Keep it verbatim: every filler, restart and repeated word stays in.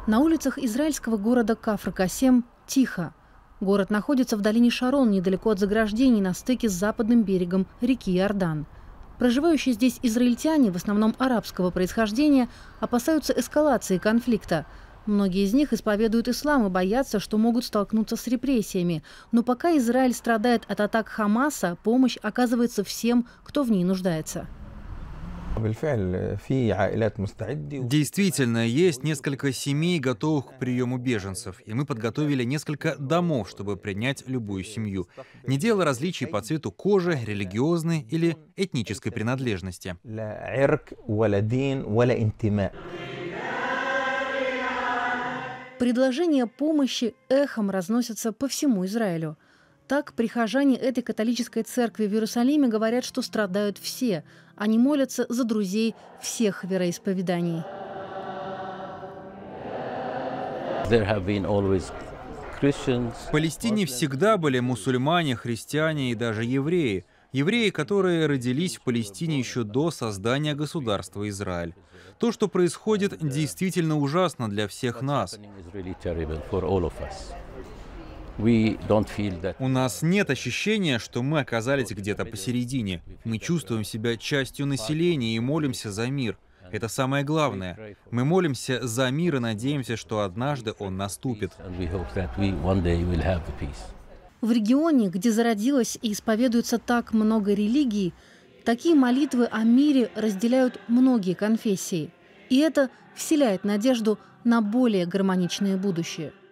На улицах израильского города Кафр-Касем тихо. Город находится в долине Шарон, недалеко от заграждений на стыке с западным берегом реки Иордан. Проживающие здесь израильтяне, в основном арабского происхождения, опасаются эскалации конфликта. Многие из них исповедуют ислам и боятся, что могут столкнуться с репрессиями. Но пока Израиль страдает от атак Хамаса, помощь оказывается всем, кто в ней нуждается. Действительно, есть несколько семей, готовых к приему беженцев, и мы подготовили несколько домов, чтобы принять любую семью, не делая различий по цвету кожи, религиозной или этнической принадлежности. Предложения помощи эхом разносятся по всему Израилю. Так, прихожане этой католической церкви в Иерусалиме говорят, что страдают все. Они молятся за друзей всех вероисповеданий. В Палестине всегда были мусульмане, христиане и даже евреи. Евреи, которые родились в Палестине еще до создания государства Израиль. То, что происходит, действительно ужасно для всех нас. У нас нет ощущения, что мы оказались где-то посередине. Мы чувствуем себя частью населения и молимся за мир. Это самое главное. Мы молимся за мир и надеемся, что однажды он наступит. В регионе, где зародилось и исповедуется так много религий, такие молитвы о мире разделяют многие конфессии. И это вселяет надежду на более гармоничное будущее.